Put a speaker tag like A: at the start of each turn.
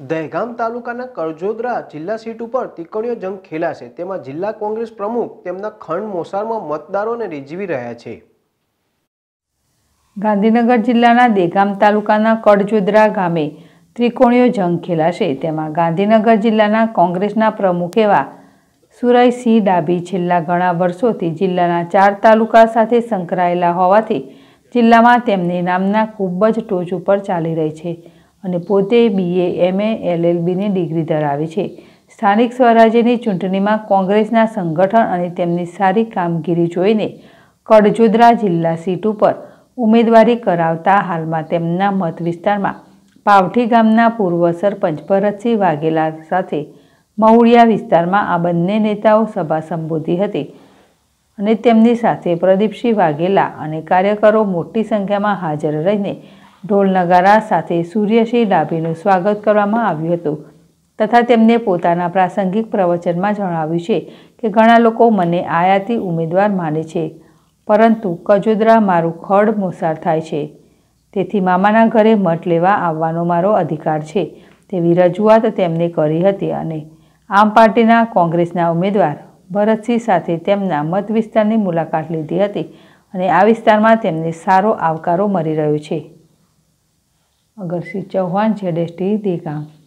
A: દહેગામ તાલુકાના કરજોદરા જિલ્લા સીટ ઉપર તીકણીઓ જંગ ખેલાશે, તેમાં જિલ્લા કોંગ્રેસ પ્રમુખ તેમના ખંડ મોસાળમાં મતદારોને રીઝવી રહ્યા છે।
B: ગાંધીનગર જિલ્લાના દહેગામ તાલુકાના કરજોદરા ગામે ત્રિકોણીયો જંગ ખેલાશે, તેમાં ગાંધીનગર જિલ્લાના કોંગ્રેસના પ્રમુખ એવા સુરયસિંહ ડાભી છેલ્લા ઘણા વર્ષોથી જિલ્લાના 4 તાલુકા સાથે સંકળાયેલા હોવાથી જિલ્લામાં તેમની નામના ખૂબ જ ટોચ ઉપર ચાલી રહી છે અને પોતે BA, MA, LLBની ડિગ્રી ધરાવે છે। સ્થાનિક સ્વરાજ્યની ચૂંટણીમાં કોંગ્રેસના સંગઠન અને તેમની સારી કામગીરી જોઈને કડજોદરા જિલ્લા સીટ ઉપર ઉમેદવારી કરાવતા હાલમાં તેમના મત વિસ્તારમાં પાવઠી ગામના પૂર્વ સરપંચ ભરતસિંહ વાઘેલા સાથે મહુડિયા વિસ્તારમાં આ બંને નેતાઓ સભા સંબોધી હતી અને તેમની સાથે પ્રદીપસિંહ વાઘેલા અને કાર્યકરો મોટી સંખ્યામાં હાજર રહીને ઢોલ નગારા સાથે સુરયસિંહ ડાભીનું સ્વાગત કરવામાં આવ્યું હતું તથા તેમને પોતાના પ્રાસંગિક પ્રવચનમાં જણાવ્યું છે કે ઘણા લોકો મને આયાતી ઉમેદવાર માને છે, પરંતુ કજોદરા મારું ખડ મોસાળ થાય છે, તેથી મામાના ઘરે મત લેવા આવવાનો મારો અધિકાર છે તેવી રજૂઆત તેમને કરી હતી અને આમ પાર્ટીના કોંગ્રેસના ઉમેદવાર ભરતસિંહ સાથે તેમના મત વિસ્તારની મુલાકાત લીધી હતી અને આ વિસ્તારમાં તેમને સારો આવકારો મળી રહ્યો છે। અગરસિંહ ચૌહાણ, ZST, દહેગામ।